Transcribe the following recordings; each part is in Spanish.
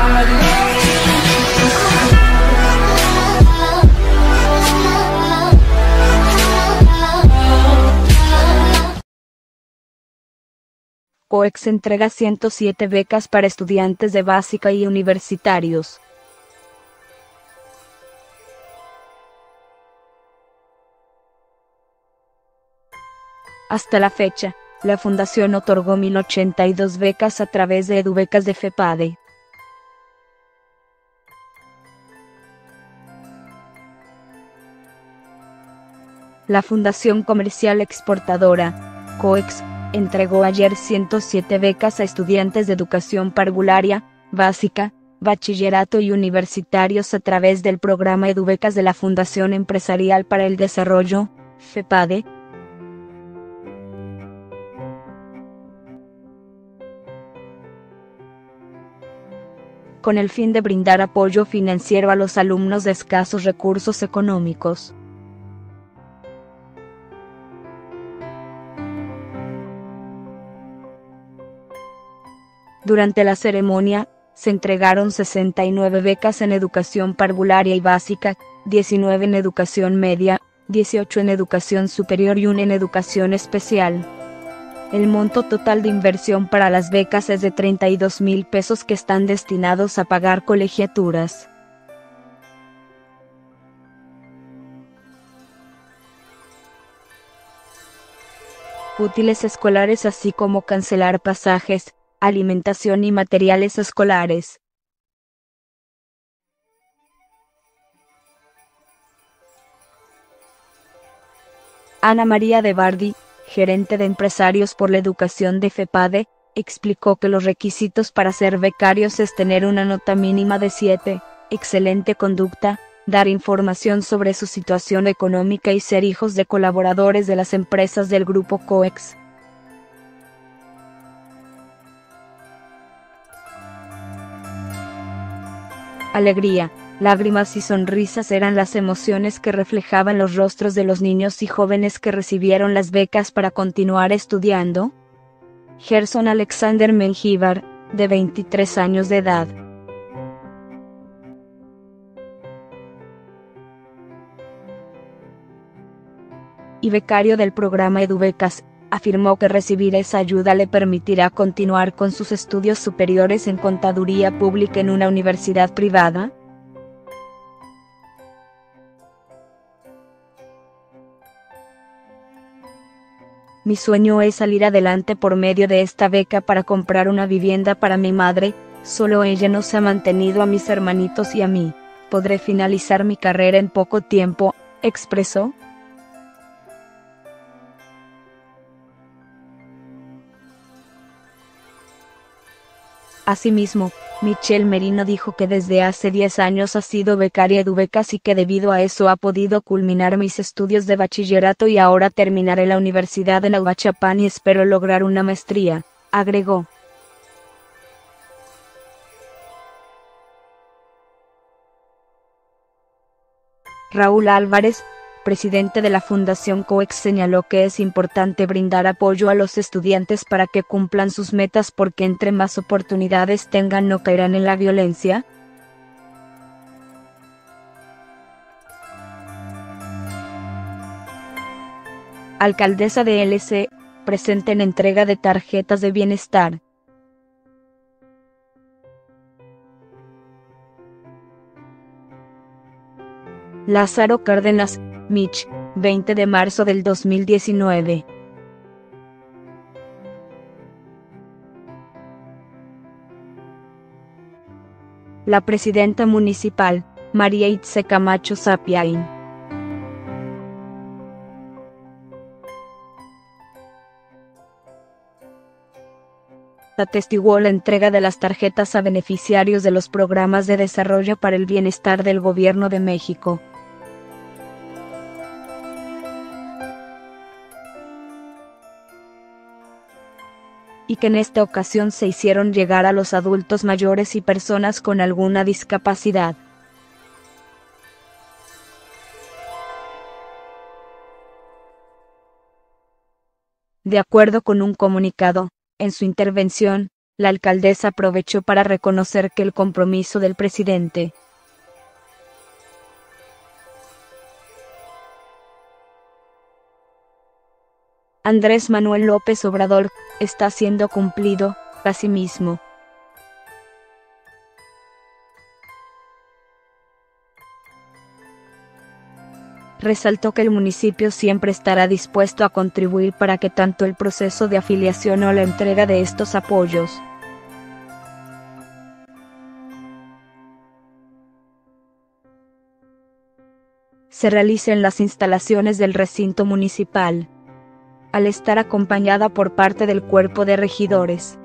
COEX entrega 107 becas para estudiantes de básica y universitarios. Hasta la fecha, la Fundación otorgó 1082 becas a través de EduBecas de FEPADE. La Fundación Comercial Exportadora, COEX, entregó ayer 107 becas a estudiantes de educación parvularia, básica, bachillerato y universitarios a través del programa EduBecas de la Fundación Empresarial para el Desarrollo, FEPADE. Con el fin de brindar apoyo financiero a los alumnos de escasos recursos económicos. Durante la ceremonia, se entregaron 69 becas en educación parvularia y básica, 19 en educación media, 18 en educación superior y 1 en educación especial. El monto total de inversión para las becas es de 32,000 pesos que están destinados a pagar colegiaturas. Útiles escolares así como cancelar pasajes, alimentación y materiales escolares. Ana María de Bardi, gerente de empresarios por la educación de FEPADE, explicó que los requisitos para ser becarios es tener una nota mínima de 7, excelente conducta, dar información sobre su situación económica y ser hijos de colaboradores de las empresas del grupo COEX. Alegría, lágrimas y sonrisas eran las emociones que reflejaban los rostros de los niños y jóvenes que recibieron las becas para continuar estudiando. Gerson Alexander Mengíbar, de 23 años de edad, y becario del programa EduBecas, afirmó que recibir esa ayuda le permitirá continuar con sus estudios superiores en contaduría pública en una universidad privada. Mi sueño es salir adelante por medio de esta beca para comprar una vivienda para mi madre, solo ella nos ha mantenido a mis hermanitos y a mí. Podré finalizar mi carrera en poco tiempo, expresó. Asimismo, Michelle Merino dijo que desde hace 10 años ha sido becaria EduBecas y que debido a eso ha podido culminar mis estudios de bachillerato y ahora terminaré la universidad en Aguachapán y espero lograr una maestría, agregó. Raúl Álvarez, presidente de la Fundación COEX, señaló que es importante brindar apoyo a los estudiantes para que cumplan sus metas porque entre más oportunidades tengan no caerán en la violencia. Alcaldesa de LC, presente en entrega de tarjetas de bienestar. Lázaro Cárdenas, Mich, 20 de marzo del 2019. La presidenta municipal, María Itze Camacho Sapiain. Atestiguó la entrega de las tarjetas a beneficiarios de los programas de desarrollo para el bienestar del Gobierno de México. Y que en esta ocasión se hicieron llegar a los adultos mayores y personas con alguna discapacidad. De acuerdo con un comunicado, en su intervención, La alcaldesa aprovechó para reconocer que el compromiso del presidente Andrés Manuel López Obrador está siendo cumplido. Asimismo, resaltó que el municipio siempre estará dispuesto a contribuir para que tanto el proceso de afiliación o la entrega de estos apoyos se realice en las instalaciones del recinto municipal, al estar acompañada por parte del cuerpo de regidores.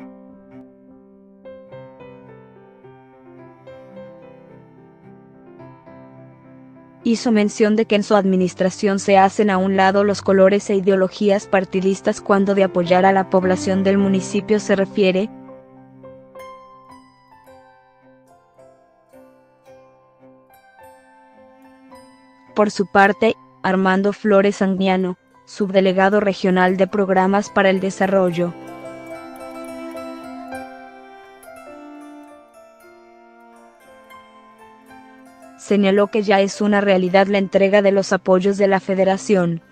Hizo mención de que en su administración se hacen a un lado los colores e ideologías partidistas cuando de apoyar a la población del municipio se refiere. Por su parte, Armando Flores Anguiano, subdelegado regional de Programas para el Desarrollo, señaló que ya es una realidad la entrega de los apoyos de la Federación.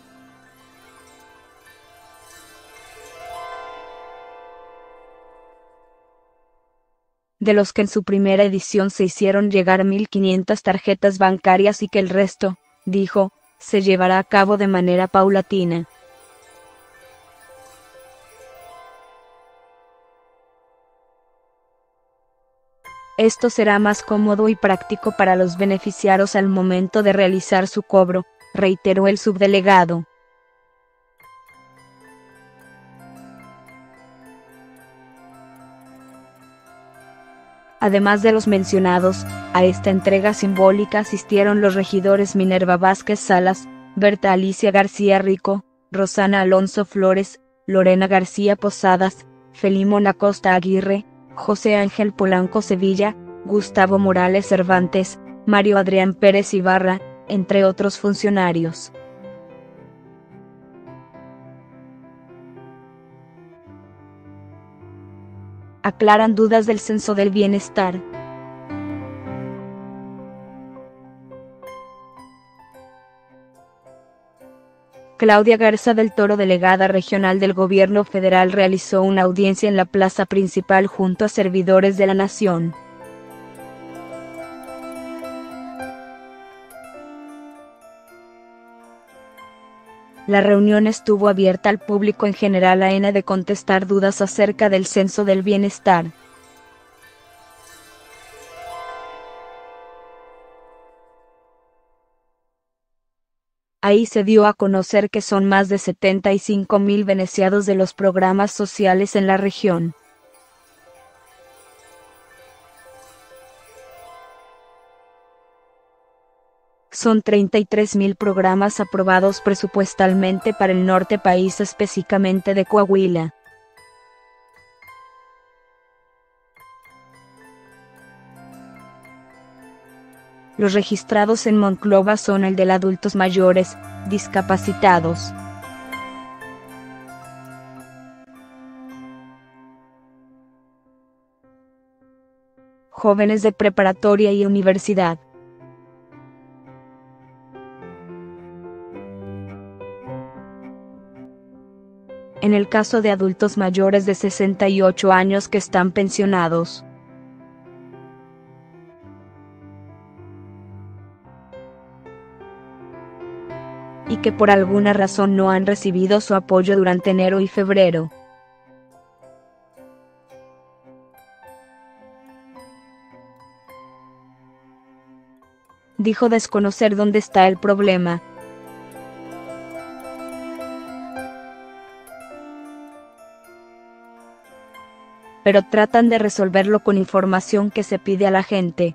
De los que en su primera edición se hicieron llegar 1.500 tarjetas bancarias y que el resto, dijo, se llevará a cabo de manera paulatina. Esto será más cómodo y práctico para los beneficiarios al momento de realizar su cobro, reiteró el subdelegado. Además de los mencionados, a esta entrega simbólica asistieron los regidores Minerva Vázquez Salas, Berta Alicia García Rico, Rosana Alonso Flores, Lorena García Posadas, Felimón Acosta Aguirre, José Ángel Polanco Sevilla, Gustavo Morales Cervantes, Mario Adrián Pérez Ibarra, entre otros funcionarios. Aclaran dudas del censo del bienestar. Claudia Garza del Toro, delegada regional del Gobierno Federal, realizó una audiencia en la plaza principal junto a servidores de la Nación. La reunión estuvo abierta al público en general a fin de contestar dudas acerca del censo del bienestar. Ahí se dio a conocer que son más de 75.000 beneficiados de los programas sociales en la región. Son 33.000 programas aprobados presupuestalmente para el norte país, específicamente de Coahuila. Los registrados en Monclova son el de adultos mayores, discapacitados, jóvenes de preparatoria y universidad. En el caso de adultos mayores de 68 años que están pensionados, y que por alguna razón no han recibido su apoyo durante enero y febrero. Dijo desconocer dónde está el problema. Pero tratan de resolverlo con información que se pide a la gente.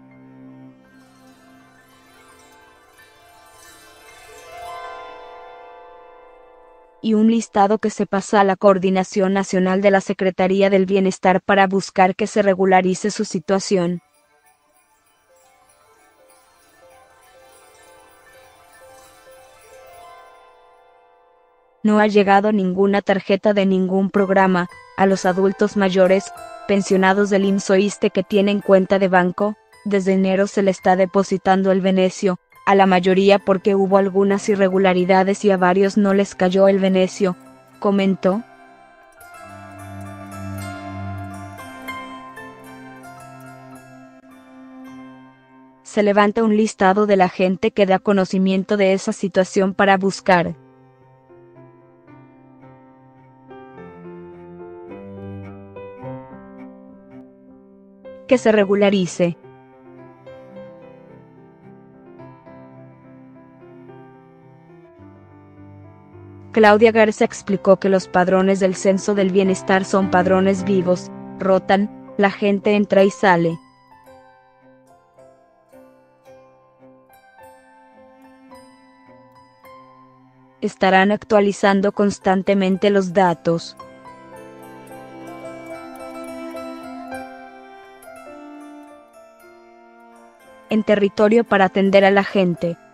Y un listado que se pasa a la Coordinación Nacional de la Secretaría del Bienestar para buscar que se regularice su situación. No ha llegado ninguna tarjeta de ningún programa, A los adultos mayores, pensionados del IMSS-Oiste que tienen cuenta de banco, desde enero se le está depositando el beneficio, a la mayoría porque hubo algunas irregularidades y a varios no les cayó el beneficio, comentó. Se levanta un listado de la gente que da conocimiento de esa situación para buscar que se regularice. Claudia Garza explicó que los padrones del Censo del Bienestar son padrones vivos, rotan, la gente entra y sale. Estarán actualizando constantemente los datos en territorio para atender a la gente.